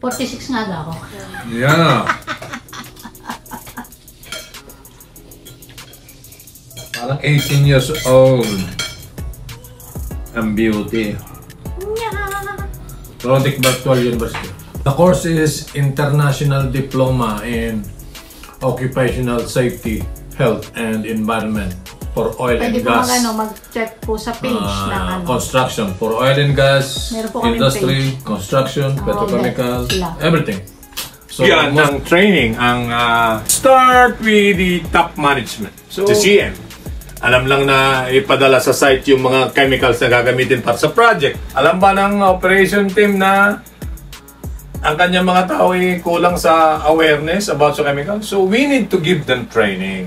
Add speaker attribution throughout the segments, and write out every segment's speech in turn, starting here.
Speaker 1: 46 nga daw ako.
Speaker 2: Yeah. Parang 18 years old. Ang beauty. Roderick Virtual University. The course is International Diploma in Occupational Safety, Health and Environment for Oil and Gas.
Speaker 1: Pwede po mag-check po sa page ng
Speaker 2: construction for oil and gas, industry, construction, petrochemical, everything. So, yan ang training, ang start with the top management. So, the CM. Alam lang na ipadala sa site yung mga chemicals na gagamitin para sa project. Alam ba ng operation team na ang kanyang mga tao ay kulang sa awareness about sa chemicals? So we need to give them training.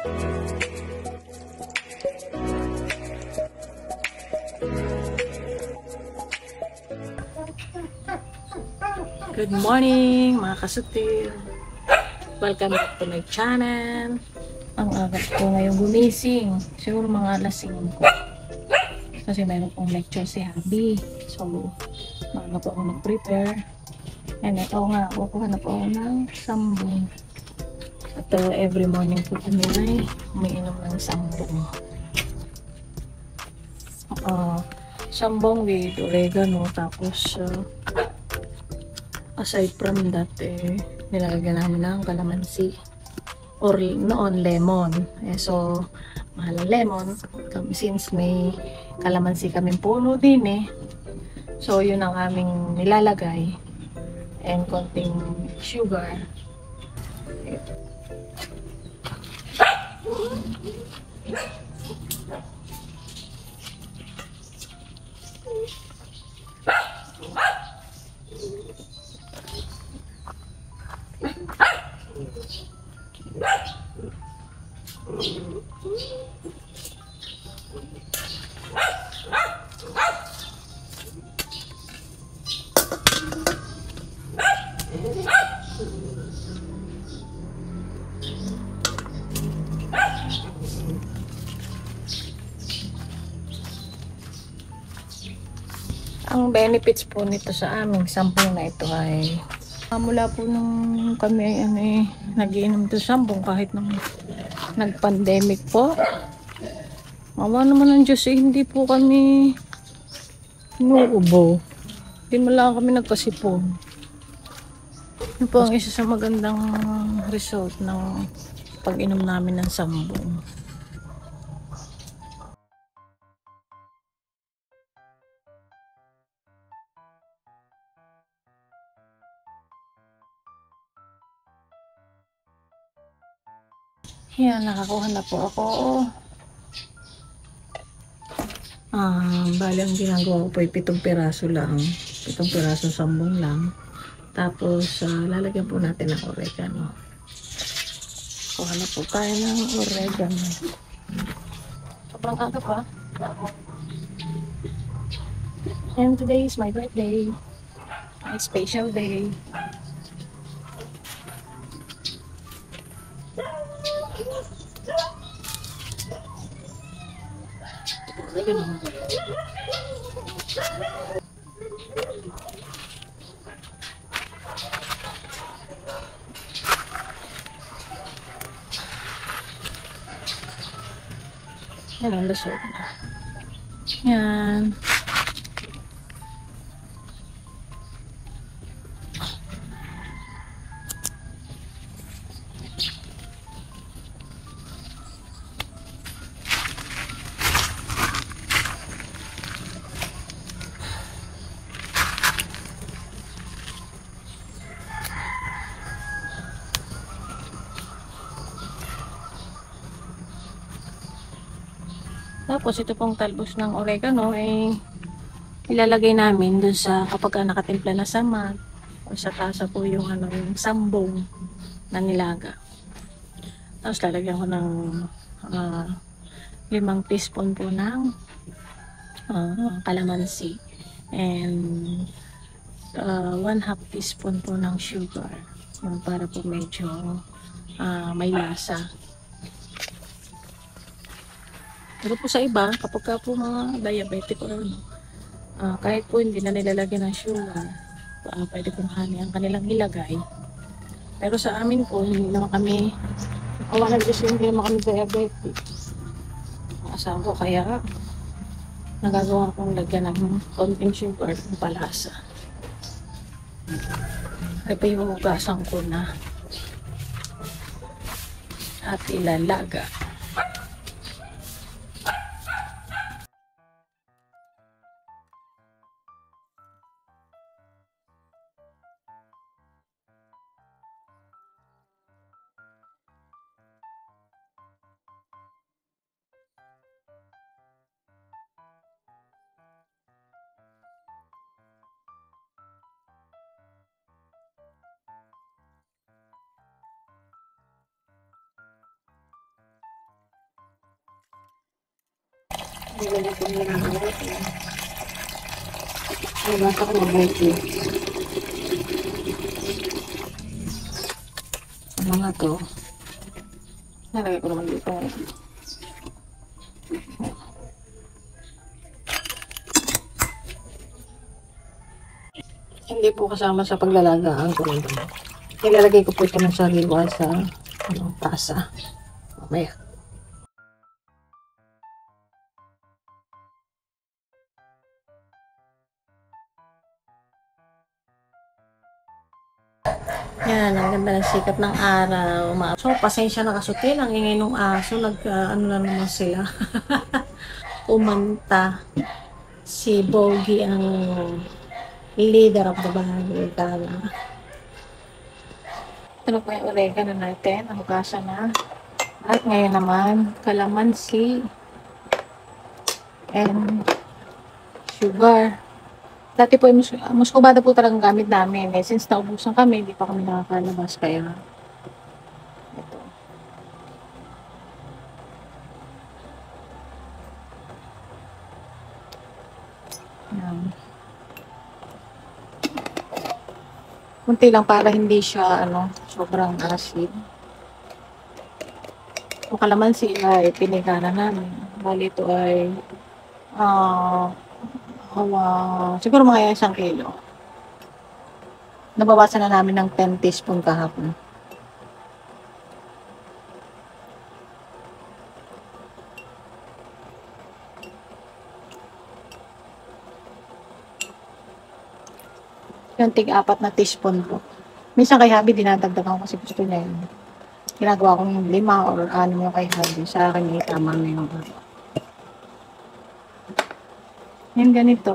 Speaker 3: Good morning mga kasutil. Welcome back to my channel. Ang aga ko ngayong gumising. Siguro mga alas 5. Kasi mayroon pong lecture si Habi. So, maaga po ako nag-prepare. And ito nga, kukuha na po ako ng sambong. At every morning po kami ay umiinom ng sambong. Sambong with oregano. Tapos, aside from that, nilalagyan namin ng kalamansi. Or noon lemon. So mahal ang lemon since may kalamansi kaming puno din so yun ang aming nilalagay and konting sugar. Ang benefits po nito sa aming sampung na ito ay mula po nung kami ay nagiinom ito sampung kahit nung nag-pandemic po. Awa naman ng Diyos hindi po kami inuubo. Hindi mo lang kami nagkasipon. Yun po ang isa sa magandang result ng pag-inom namin ng sambong. Yan, nakakuha na po ako. Bali ang ginagawa ko po ay 7 piraso lang. 7 piraso sambong lang. Tapos, lalagyan po natin ng oregano. Kuha na po tayo ng oregano. Sobrang aga pa. And today is my birthday. My special day. Yan ang lusog na. Yan. Tapos ito pong talbos ng oregano ay ilalagay namin dun sa kapag nakatimpla na sa mat o sa tasa po yung yung sambong na nilaga. Tapos lalagyan ko ng 5 teaspoon po ng kalamansi and 1/2 teaspoon po ng sugar para po medyo may lasa. Pero po sa iba, kapag ka po mga diabetic o kahit po hindi na nilalagyan ng sugar, pwede kong honey ang kanilang ilagay. Pero sa amin po, hindi naman kami, awa ng Diyos, hindi naman kami diabetic. Ang asawa ko, kaya nagagawa kong lagyan ng konting sugar ng palasa. Ay pa yung ugasan ko na at ilalaga. Nilalito nila ng mabuti. Nabasa ko mabuti. Ang mga to, nalagay ko naman dito. Hindi po kasama sa paglalagaan ko nito. Nilalagay ko po ito ng sariwa sa tasa. Mamaya. Yan, ang ganda ng sikat ng araw. So, pasensya na kasutin. Ang ingay ng aso. Ano na naman sila. Umanta. Si Bogie ang leader of the bahay. Ito po yung oregano natin. Nahugasan na. At ngayon naman, kalamansi. And sugar. Dati po, muscovado po talagang gamit namin. Eh, since naubusan kami, hindi pa kami nakakalabas. Kaya, ito. Yan. Kunti lang para hindi siya, sobrang asid. Yung kalamansi ay pinigana namin. Bali ito ay, siguro mga 1 kilo. Nabawasan na namin ng 10 teaspoon kahapon. Yung tig-4 na teaspoon po. Minsan kay Habi dinadagdagan ko kasi gusto niya yun. Ginagawa kong 5 or 6 yung kay Habi. Sa akin tama na yung yan ganito.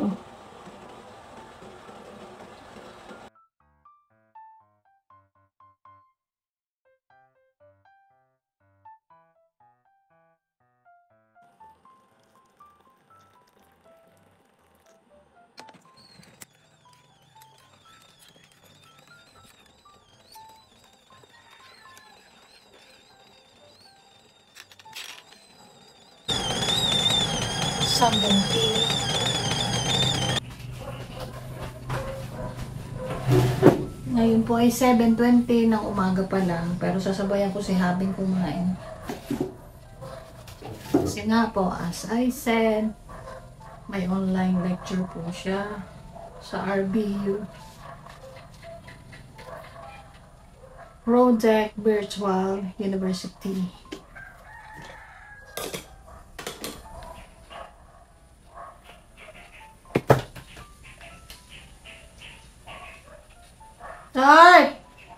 Speaker 3: Sabong tea. Ngayon po ay 7:20 ng umaga pa lang, pero sasabayan ko si Habing kumain. Kasi nga po, as I said, may online lecture po siya sa RBU. Project Virtual University. Start!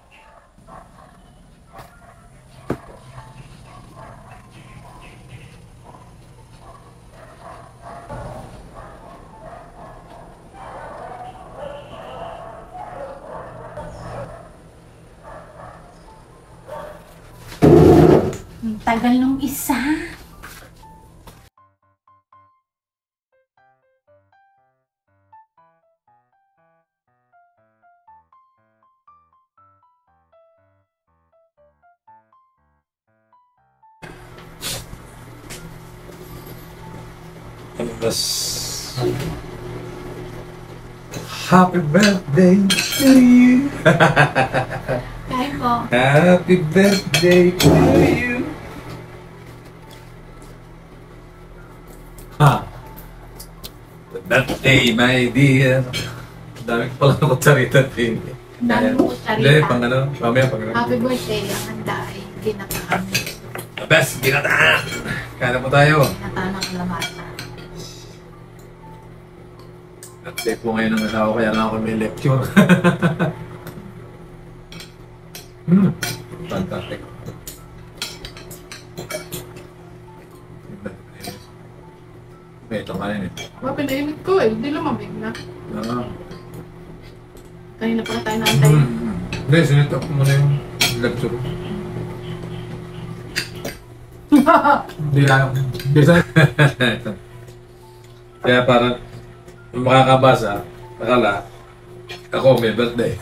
Speaker 3: Ang tagal nung isa.
Speaker 2: Happy birthday to you.
Speaker 1: Kain po.
Speaker 2: Happy birthday to you. Ha. The birthday, my dear. Dami ko pala ng kutsarita din.
Speaker 1: Dami mo kutsarita.
Speaker 2: Hindi, pang ano, mamaya pang ano.
Speaker 1: Happy birthday, ang handa ay ginataan.
Speaker 2: The best, ginataan! Kaya po tayo.
Speaker 1: Ginataan ng kalamata.
Speaker 2: Update po ngayon ng asawa, kaya lang ako may lecture. Fantastic. May ito kanin eh.
Speaker 1: Pinainit ko eh, hindi lumamig na.
Speaker 2: Ah.
Speaker 1: Kanina pa tayo naantay.
Speaker 2: Hindi, sinito ko muna yung lecture. Hindi lang. Hindi sa... Kaya parang kung makakabasa, akala, ako may birthday.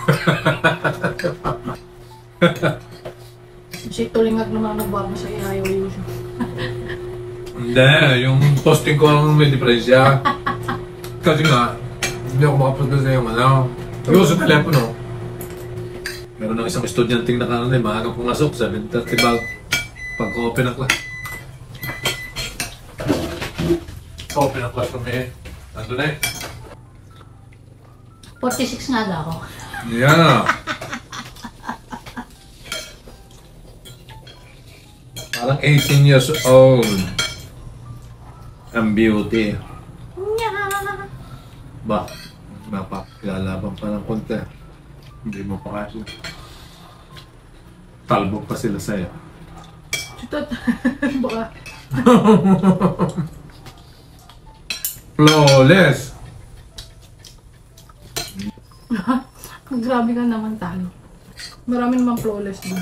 Speaker 1: Si Tulingag naman nagbago sa ayaw yun.
Speaker 2: Hindi, yung posting ko lang may diferensya. Kasi nga, hindi ako makapunta sa yung ano. Yung sa telepono. Meron ng isang estudyanteng nakaroon eh, maagang pumasok, 7:30 bag. Pag-open ang class. Open ang class kami eh. Ando na eh.
Speaker 1: 46 nga daw ako.
Speaker 2: Yeah. Parang 18 years old. Ang beauty. Ba, napakilalaban pa ng konti. Hindi mo pa kasi. Talbog pa sila sa'yo.
Speaker 1: Chutot. Baka.
Speaker 2: Flawless!
Speaker 1: Grabe ka naman tayo. Marami naman flawless na.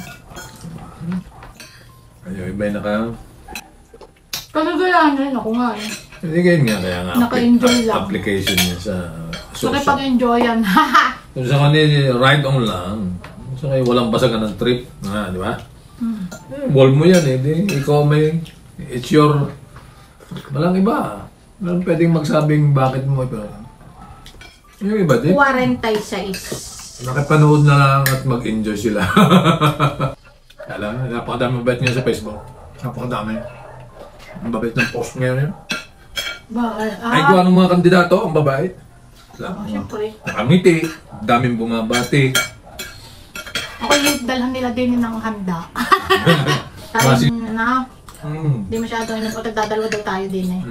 Speaker 2: Ayaw, iba na ka.
Speaker 1: Kalagayanan ako nga eh.
Speaker 2: Hindi ganyan nga, kaya nga.
Speaker 1: Naka-enjoy lang.
Speaker 2: Application niya sa
Speaker 1: So
Speaker 2: social.
Speaker 1: pag-enjoyan.
Speaker 2: Kung sa kanila, ride on lang. Sa kayo, walang basagan ng trip. Di ba? Wall mo yan eh. Ikaw may, it's your, walang iba. Walang pwedeng magsabing bakit mo ito. Yung iba din.
Speaker 1: 46.
Speaker 2: Nakipanood na lang at mag-enjoy sila. Alam, napakadami mabait niya sa Facebook. Napakadami. Ang babait ng post ngayon yun.
Speaker 1: Bakit?
Speaker 2: Ay, kung anong mga kandidato, ang babait.
Speaker 1: Siyempre.
Speaker 2: Nakangiti, daming bumabati.
Speaker 1: Ako yung dalhan nila din ng handa. Tayo na. Hindi masyado yun. Pagdadalawa daw tayo din eh.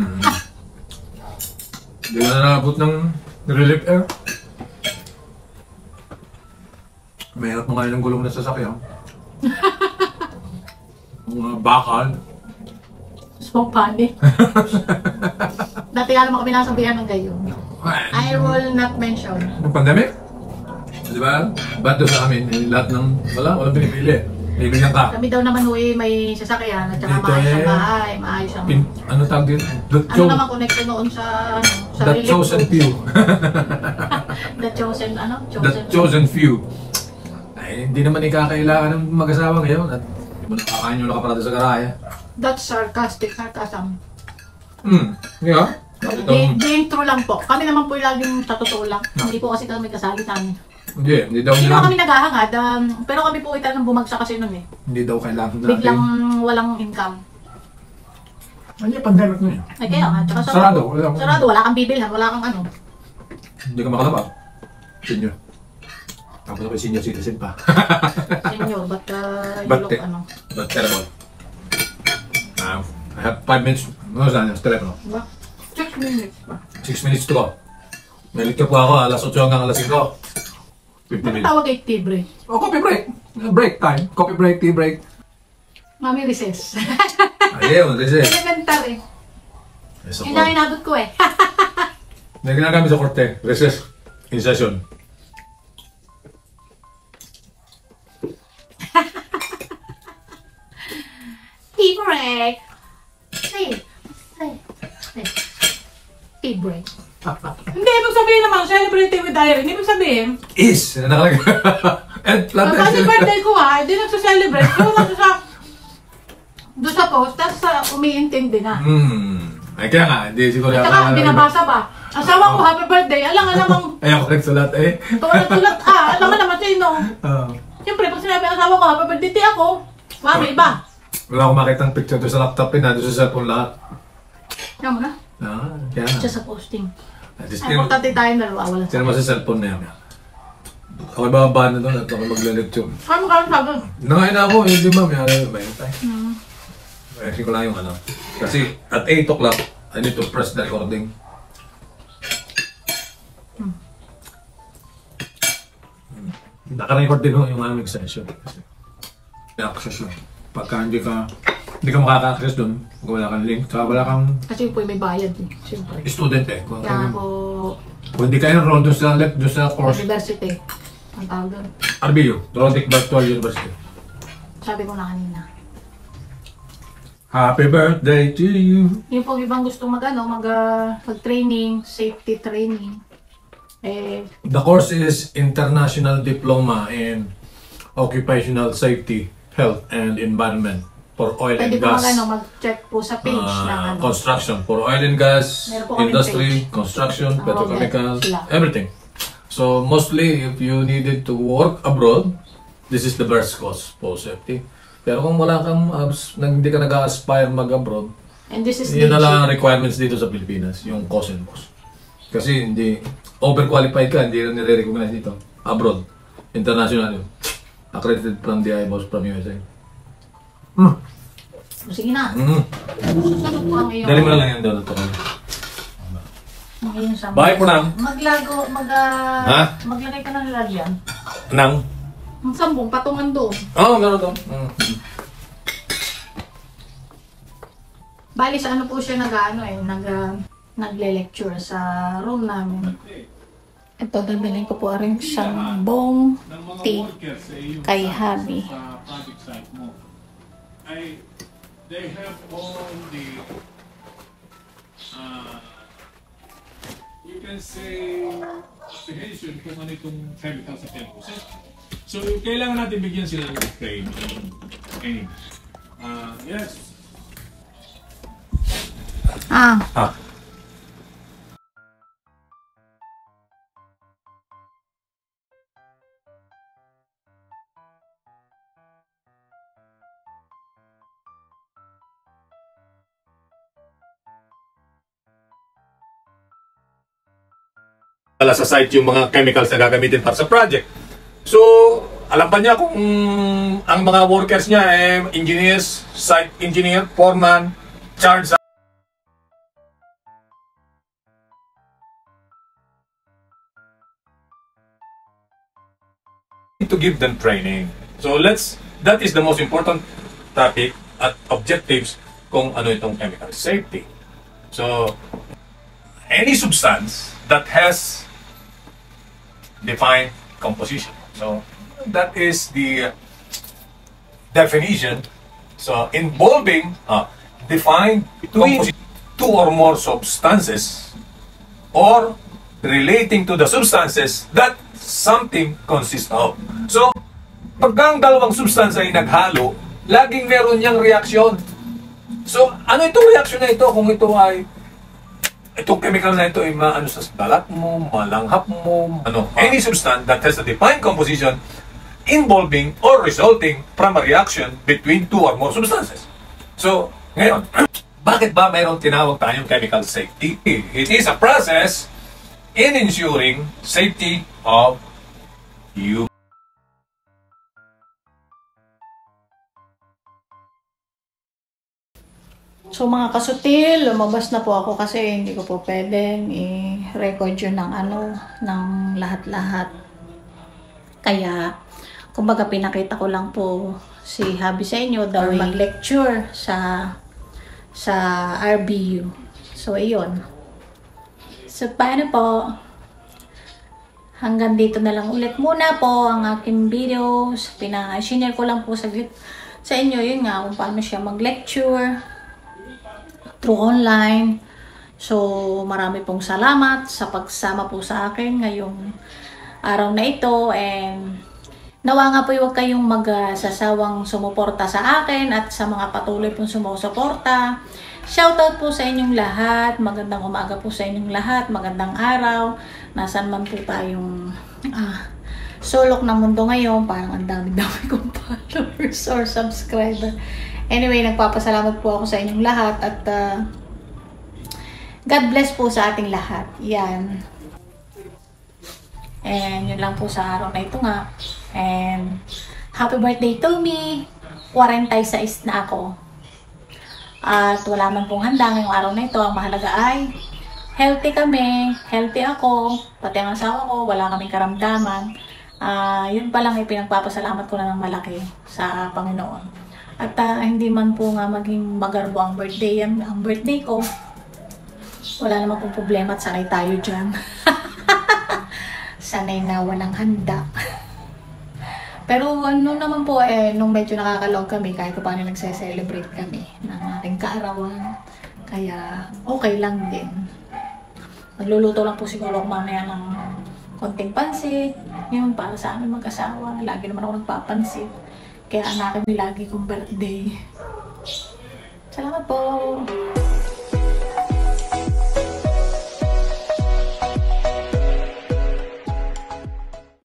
Speaker 2: Hindi na nakabot ng relief air. Mahirap mo ngayon ng gulong na sasakyan. Mga bakal.
Speaker 1: So, panik. Dati nga naman kami nasabihan ng gayon. I will not mention.
Speaker 2: Yung pandemic? Di ba? Ba't doon sa amin? Lahat ng, walang pinipili. Bibigyan ka.
Speaker 1: Kami daw naman may sasakyan at saka
Speaker 2: Dito
Speaker 1: maayos ang
Speaker 2: eh.
Speaker 1: bahay, maayos ang...
Speaker 2: Ano tawag din?
Speaker 1: Ano naman connected noon sa sa
Speaker 2: That
Speaker 1: relief
Speaker 2: chosen
Speaker 1: group.
Speaker 2: few.
Speaker 1: The chosen, ano?
Speaker 2: That chosen few. Ay, hindi naman ikakailangan ng mag-asawa ngayon at hindi mo nakakain yung nakaparada sa garahe.
Speaker 1: That's sarcasm.
Speaker 2: Yeah.
Speaker 1: Being true lang po. Kami naman po laging sa totoo lang. Hindi po kasi kami kasali sa amin.
Speaker 2: Hindi daw
Speaker 1: Hindi
Speaker 2: nila.
Speaker 1: naman kami naghahangad. Pero kami po talagang bumagsak kasi nun eh.
Speaker 2: Hindi daw kailangan natin.
Speaker 1: Biglang walang income.
Speaker 2: Ano yung pandemic na yun?
Speaker 1: Ay kaya nga. Tsaka
Speaker 2: Sarado.
Speaker 1: Sarado. Wala kang bibilhan. Wala kang ano.
Speaker 2: Hindi ka makalabas. Senior. Tapos ako senior citizen pa.
Speaker 1: Senior, but you look ano.
Speaker 2: But terrible. I have 5 minutes. Ano saan yung telepono?
Speaker 1: Diba? 6 minutes pa.
Speaker 2: 6 minutes to go. May lecture po ako, alas 8 hanggang alas 5. 50
Speaker 1: Bakit
Speaker 2: minutes.
Speaker 1: tawag ay tea break?
Speaker 2: Oh, coffee break. Break time. Coffee break, tea break.
Speaker 1: Mami recess.
Speaker 2: Ayun, this is.
Speaker 1: Elementary.
Speaker 2: Yes,
Speaker 1: Yun ang inabot ko eh.
Speaker 2: May ginagamit sa korte. Recess. In session.
Speaker 1: Tea break. Hey. Tea break. Hindi, ibig sabihin naman, celebrating with Irene. Ibig sabihin,
Speaker 2: Is! Nakalagay. And plant
Speaker 1: kasi birthday ko ha, hindi nagsa-celebrate. Pero doon sa post, tapos umiintindi na.
Speaker 2: Ay kaya nga, hindi siguro
Speaker 1: At saka, binabasa pa. Asawa ko, happy birthday. Alam nga namang,
Speaker 2: Ay ako nagsulat eh.
Speaker 1: tulat, alam nga naman sino. Siyempre, pag sinabi ang asawa ko, happy birthday, di ako. Mami, iba.
Speaker 2: Wala akong makitang picture doon sa laptop eh, nandun sa cellphone lahat.
Speaker 1: Yan mo na.
Speaker 2: Kaya nga.
Speaker 1: Siya sa posting. Importante tayong dalawa. Wala.
Speaker 2: Sino mo sa cellphone na yan? Ako bababa na doon at ako magla-lecture.
Speaker 1: Ano ka lang sabi?
Speaker 2: Nangain na ako, hindi ma'am. May tayo. Ayusin ko lang yung ano. Kasi at 8 o'clock, I need to press the recording. Naka-record din ho yung aming session. Access lang. Pagka hindi ka makaka-access doon, kung wala kang link, saka wala kang...
Speaker 1: Kasi po may bayad eh, siyempre.
Speaker 2: Student eh.
Speaker 1: Kaya po...
Speaker 2: Kung hindi ka enroll doon sa course.
Speaker 1: University. Ang tawag doon.
Speaker 2: RBU, Toronto Virtual University.
Speaker 1: Sabi ko na kanina.
Speaker 2: Happy birthday to you!
Speaker 1: Yung po ibang gusto mag-training, safety training.
Speaker 2: The course is International Diploma in Occupational Safety, Health and Environment for Oil and
Speaker 1: Pwede po
Speaker 2: Gas.
Speaker 1: mag-check po sa page ng
Speaker 2: Construction for oil and gas,
Speaker 1: Meron po kaming
Speaker 2: industry,
Speaker 1: page.
Speaker 2: construction, petrochemical,
Speaker 1: sila.
Speaker 2: everything. So mostly if you needed to work abroad, this is the best course for safety. Pero kung wala kang hindi ka nag-aspire mag-abroad,
Speaker 1: And this is
Speaker 2: yun na lang ang requirements dito sa Pilipinas, yung course and course. Kasi hindi overqualified ka, hindi rin nire-recognize dito. Abroad, international yun. Accredited from the IBOS from USA.
Speaker 1: Sige na. Sabi po ang iyong...
Speaker 2: Dali mo na lang yan doon ito. Bye po na.
Speaker 1: Maglagay ka ng lalagyan.
Speaker 2: Nang?
Speaker 1: Ang sambong, patungan doon.
Speaker 2: Oo, meron doon.
Speaker 1: Bali sa ano po siya nagle-lecture sa room namin. Ito, dadalhin ko po rin siyang bong tea kay Habi.
Speaker 2: They have all the, you can say, apprehension kung ano itong chemical sa campus. So, kailangan natin bigyan sila ng training. Yes. Sa site yung mga chemicals na gagamitin para sa project. So, alam pa niya kung ang mga workers niya engineers, site engineer, foreman, charge to give them training. So that is the most important topic at objectives kung ano itong chemical safety. So, any substance that has defined composition. So, that is the definition. So, involving defined composition, two or more substances or relating to the substances that something consists of. So, pagka ang dalawang substance ay naghalo, laging meron niyang reaksyon. So, ano itong reaksyon na ito kung ito ay itong chemical na ito ay maano sa balat mo, malanghap mo, any substance that has a defined composition involving or resulting from a reaction between two or more substances. So, ngayon, bakit ba mayroong tinawag tayong chemical safety? It is a process in ensuring safety of you.
Speaker 3: So mga kasutil, lumabas na po ako kasi hindi ko po pwedeng i-record yun ng lahat-lahat. Kaya, kumbaga pinakita ko lang po si Habi sa inyo daw mag-lecture sa RBU. So, ayun. So, paano po? Hanggang dito na lang ulit muna po ang aking videos. Pina-share ko lang po sa inyo yun nga kung paano siya mag-lecture through online. So, marami pong salamat sa pagsama po sa akin ngayong araw na ito. And nawa nga po huwag kayong magsasawang sumuporta sa akin at sa mga patuloy pong sumusuporta. Shoutout po sa inyong lahat. Magandang umaga po sa inyong lahat. Magandang araw. Nasaan man po tayong sulok ng mundo ngayon. Parang ang dami-dami kong followers or subscriber. Anyway, nagpapasalamat po ako sa inyong lahat at
Speaker 1: God bless po sa ating lahat. Yan. And yun lang po sa araw na ito nga. And happy birthday to me. 46 na ako. At wala man pong handa ngayong araw na ito. Ang mahalaga ay healthy kami. Healthy ako. Pati ang asawa ko. Wala kaming karamdaman. Yun pa lang ay pinagpapasalamat ko na ng malaki sa Panginoon. At hindi man po nga maging magarbo ang birthday ko. Wala naman pong problema at sanay tayo dyan. Sanay na walang handa. Pero ano naman po nung medyo nakakalog kami, kahit paano nagse-celebrate kami ng ating kaarawan. Kaya okay lang din. Magluluto lang po siguro ako mamaya ng konting pansit. Yun, para sa amin mag-asawa. Lagi naman ako nagpapansit. Kaya anakin may lagi kong birthday. Salamat po!